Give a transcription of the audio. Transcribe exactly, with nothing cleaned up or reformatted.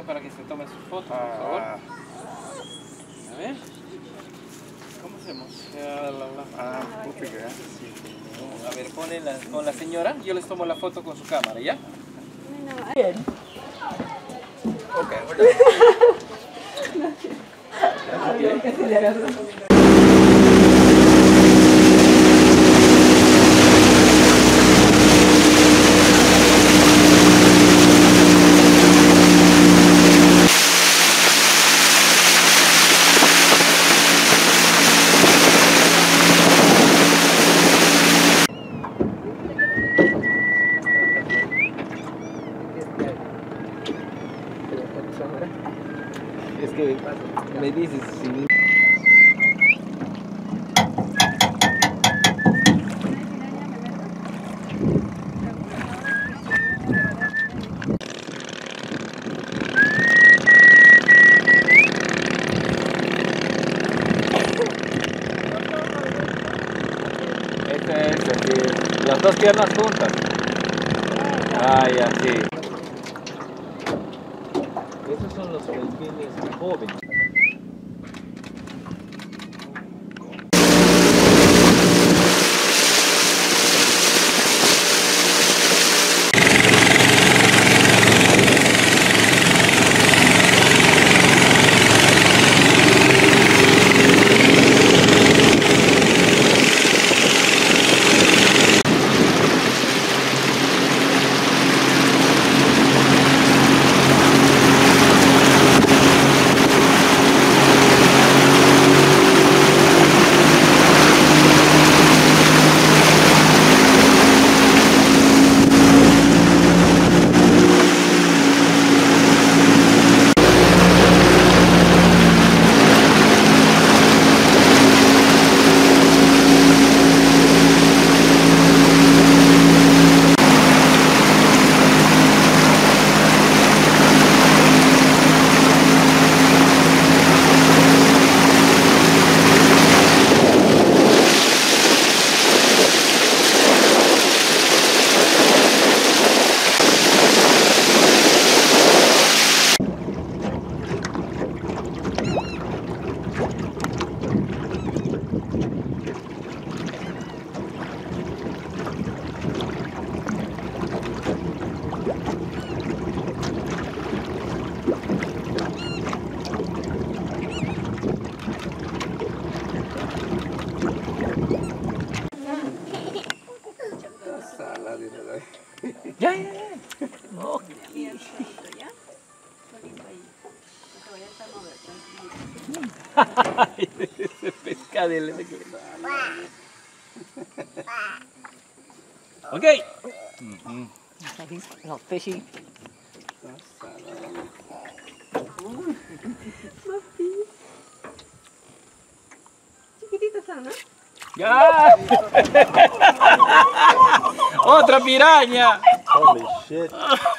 para que se tomen sus fotos, por favor. Ah, A ver. ¿Cómo hacemos? Ya, la, la. ah, puta que sí. A ver, ponen la, con la señora. Yo les tomo la foto con su cámara, ¿ya? Bien. Ok, Okay. Casi le agarró. Es que me dices si... Este es así, las dos piernas juntas. Ay, así. Esos son los delfines jóvenes. Ya, ya, ya. Oh, ese pescadelo. Ok. No, fishy. Chiquititos son, ¿no? Ya. Otra piraña. Holy shit.